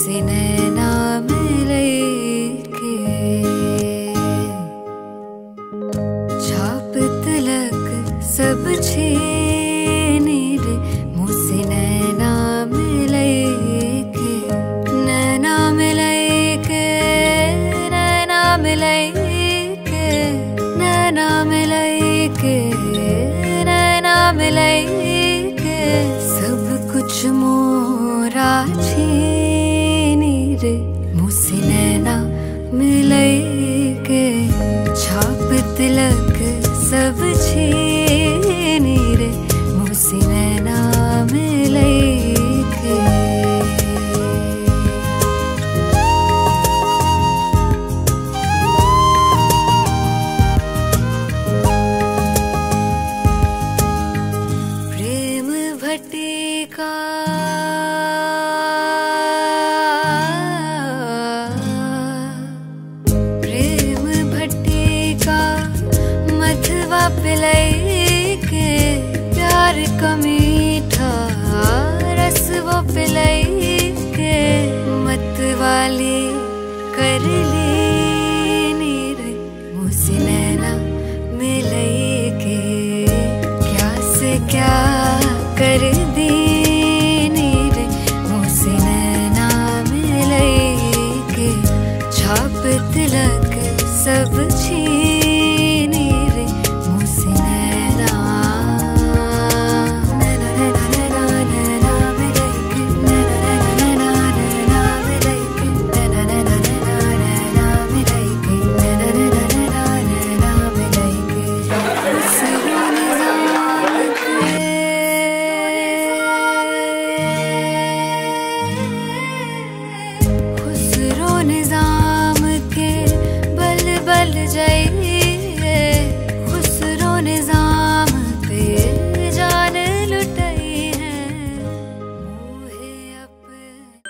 मुझसे नैना मिले के छाप तिलक सब छीने रे मुझसे नैना मिले के नैना मिले के नैना मिले के नैना मिले के नैना मिले के सब कुछ मोरा छीनी रे मुझसे नैना मिले के छाप तिलक सब छीनी रे मुझसे नैना मिले के प्रेम भट्टिका प्रेम भट्टिका मथवा पिलाई के प्यार का मीठा रस वो पिलाई के मत वाली कर ली रे मुझसे नैना मिले के क्या से क्या कर दी रे मुझसे नैना मिले के छाप तिलक सब छीनी रे मुझसे नैना नैना नैना नैना नैना मिले के नैना नैना नैना मिले के नैना नैना नैना नैना मिले के नैना नैना नैना नैना मिले के खुसरो निजाम के बल बल जाइए खुसरो निजाम पे जान लुटाई है मोहे अपने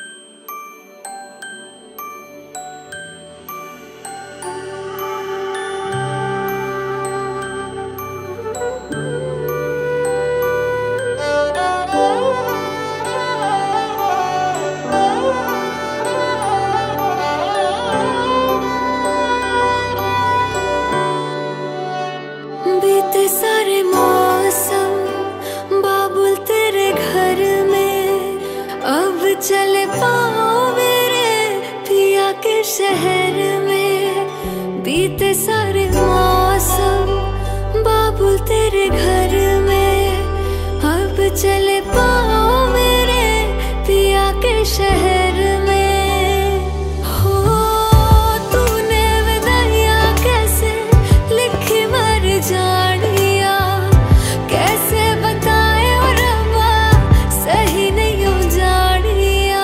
बीते सारे मौसम बाबुल तेरे घर में अब चले पाओ मेरे पिया के शहर में बीते सारे मौसम बाबुल तेरे घर में अब चले पाओ मेरे पिया के शहर में हो तूने विदाइयां कैसे लिखी मर जानिया कैसे बताए और रब्बा सही नहीं हो जानिया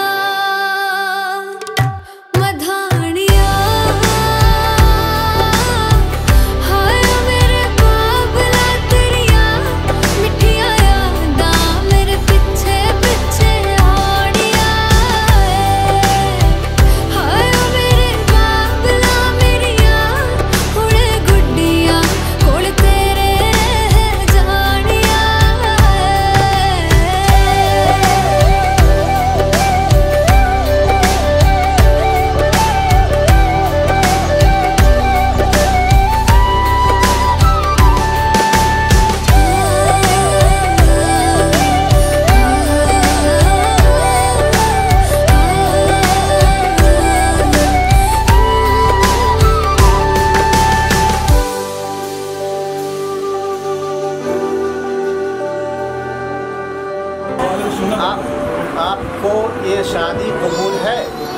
मधानिया हाय मेरे बाबला तेरिया मिठिया यादां मेरे पीछे पीछे आड़िया हाय मेरे बाबला मेरिया हुणे गुड्डिया कोल तेरे जानिया आपको ये शादी कबूल है?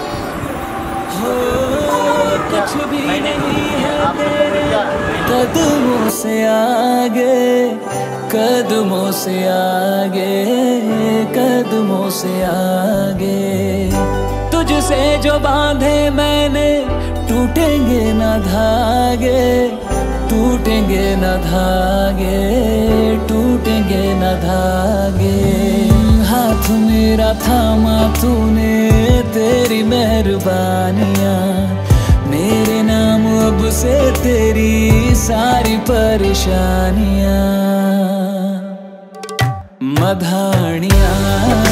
कुछ भी नहीं है तेरे कदमों से आगे कदमों से आगे कदमों से आगे तुझसे जो बांधे मैंने टूटेंगे ना धागे टूटेंगे न धागे टूटेंगे न धागे हाथ मेरा थामा तूने तेरी मेहरबानियाँ मेरे नाम अब से तेरी सारी परेशानियाँ मधानियाँ